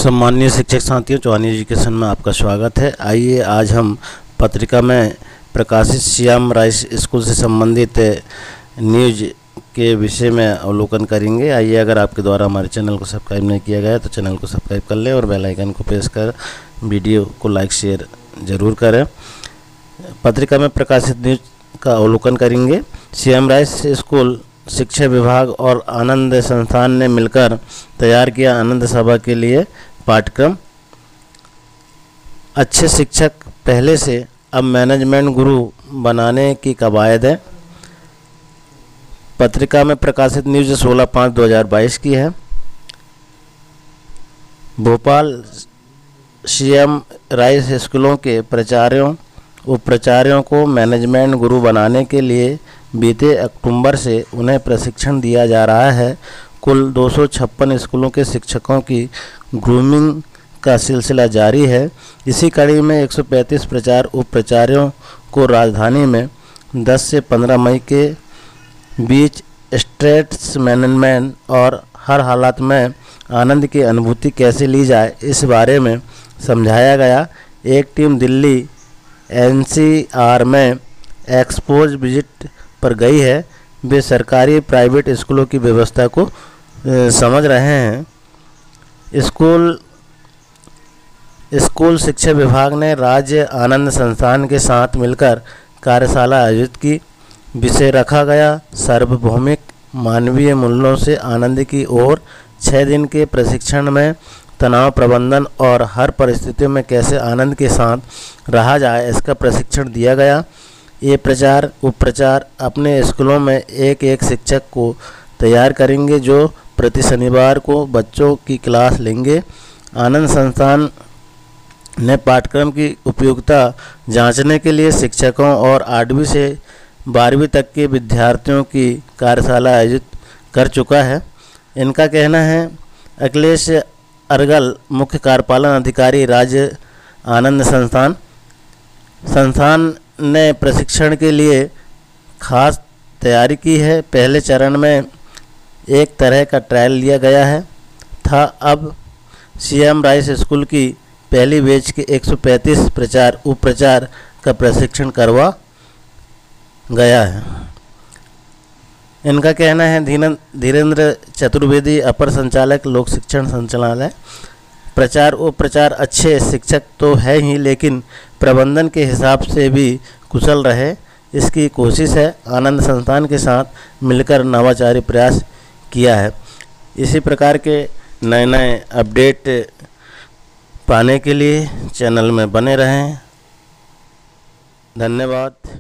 सम्मानीय शिक्षक साथियों, चौहान एजुकेशन में आपका स्वागत है। आइए आज हम पत्रिका में प्रकाशित श्याम राइस स्कूल से संबंधित न्यूज के विषय में अवलोकन करेंगे। आइए, अगर आपके द्वारा हमारे चैनल को सब्सक्राइब नहीं किया गया तो चैनल को सब्सक्राइब कर लें और बेल आइकन को प्रेस कर वीडियो को लाइक शेयर ज़रूर करें। पत्रिका में प्रकाशित न्यूज का अवलोकन करेंगे। श्याम राइस स्कूल शिक्षा विभाग और आनंद संस्थान ने मिलकर तैयार किया आनंद सभा के लिए पाठ्यक्रम। अच्छे शिक्षक पहले से अब मैनेजमेंट गुरु बनाने की कवायद है। पत्रिका में प्रकाशित न्यूज 16/5/2022 की है। भोपाल श्याम राइस स्कूलों के प्राचार्यों उपाचार्यों को मैनेजमेंट गुरु बनाने के लिए बीते अक्टूबर से उन्हें प्रशिक्षण दिया जा रहा है। कुल 256 स्कूलों के शिक्षकों की ग्रूमिंग का सिलसिला जारी है। इसी कड़ी में 135 प्रचार उपाचार्यों को राजधानी में 10 से 15 मई के बीच स्ट्रेस मैनेजमेंट और हर हालत में आनंद की अनुभूति कैसे ली जाए, इस बारे में समझाया गया। एक टीम दिल्ली NCR में एक्सपोज विजिट पर गई है। वे सरकारी प्राइवेट स्कूलों की व्यवस्था को समझ रहे हैं। स्कूल शिक्षा विभाग ने राज्य आनंद संस्थान के साथ मिलकर कार्यशाला आयोजित की। विषय रखा गया सार्वभौमिक मानवीय मूल्यों से आनंद की ओर। 6 दिन के प्रशिक्षण में तनाव प्रबंधन और हर परिस्थिति में कैसे आनंद के साथ रहा जाए, इसका प्रशिक्षण दिया गया। ये प्रचार उपप्रचार अपने स्कूलों में एक शिक्षक को तैयार करेंगे जो प्रति शनिवार को बच्चों की क्लास लेंगे। आनंद संस्थान ने पाठ्यक्रम की उपयोगिता जांचने के लिए शिक्षकों और 8वीं से 12वीं तक के विद्यार्थियों की कार्यशाला आयोजित कर चुका है। इनका कहना है। अखिलेश अर्गल, मुख्य कार्यपालन अधिकारी, राज्य आनंद संस्थान ने प्रशिक्षण के लिए खास तैयारी की है। पहले चरण में एक तरह का ट्रायल लिया गया था। अब श्याम राइस स्कूल की पहली बैच के 135 प्रचार उपप्रचार का प्रशिक्षण करवा गया है। इनका कहना है। धीरेन्द्र चतुर्वेदी, अपर संचालक, लोक शिक्षण संचालनालय। प्रचार उपप्रचार अच्छे शिक्षक तो है ही, लेकिन प्रबंधन के हिसाब से भी कुशल रहे, इसकी कोशिश है। आनंद संस्थान के साथ मिलकर नवाचारी प्रयास किया है। इसी प्रकार के नए अपडेट पाने के लिए चैनल में बने रहें। धन्यवाद।